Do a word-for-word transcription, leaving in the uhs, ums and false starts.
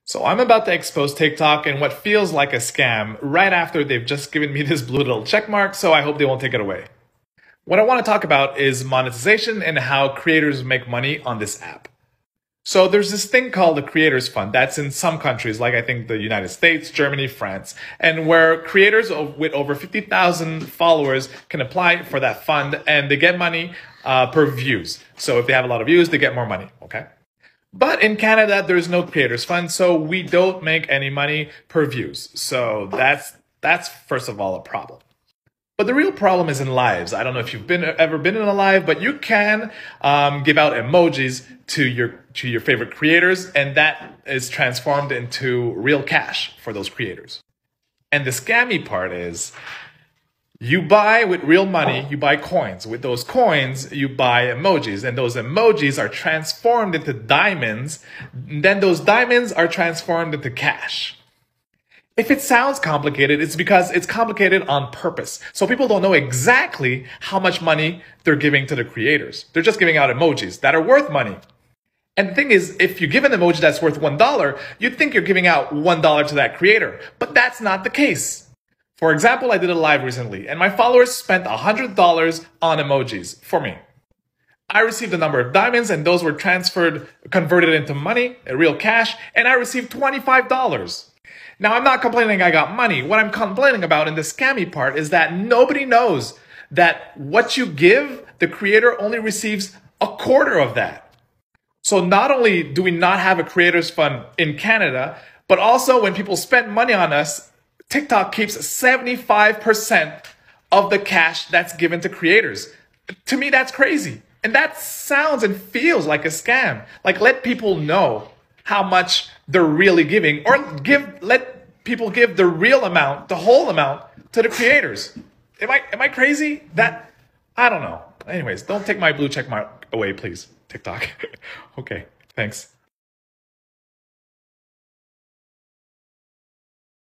So I'm about to expose TikTok in what feels like a scam right after they've just given me this blue little check mark, so I hope they won't take it away. What I want to talk about is monetization and how creators make money on this app. So there's this thing called the Creators Fund that's in some countries, like I think the United States, Germany, France, and where creators with over fifty thousand followers can apply for that fund and they get money uh, per views. So if they have a lot of views, they get more money, okay? But in Canada, there's no Creators Fund, so we don't make any money per views. So that's, that's first of all, a problem. But the real problem is in lives. I don't know if you've been ever been in a live, but you can um, give out emojis to your to your favorite creators, and that is transformed into real cash for those creators. And the scammy part is you buy with real money, you buy coins. With those coins, you buy emojis, and those emojis are transformed into diamonds. And then those diamonds are transformed into cash. If it sounds complicated, it's because it's complicated on purpose. So people don't know exactly how much money they're giving to the creators. They're just giving out emojis that are worth money. And the thing is, if you give an emoji that's worth one dollar, you'd think you're giving out one dollar to that creator. But that's not the case. For example, I did a live recently, and my followers spent one hundred dollars on emojis for me. I received a number of diamonds, and those were transferred, converted into money, real cash, and I received twenty-five dollars. Now, I'm not complaining I got money. What I'm complaining about in the scammy part is that nobody knows that what you give, the creator only receives a quarter of that. So not only do we not have a creators fund in Canada, but also when people spend money on us, TikTok keeps seventy-five percent of the cash that's given to creators. To me, that's crazy. And that sounds and feels like a scam. Like, let people know how much they're really giving, or give let people give the real amount, the whole amount, to the creators. Am I am I crazy? That I don't know. Anyways, don't take my blue check mark away, please. TikTok. Okay, thanks.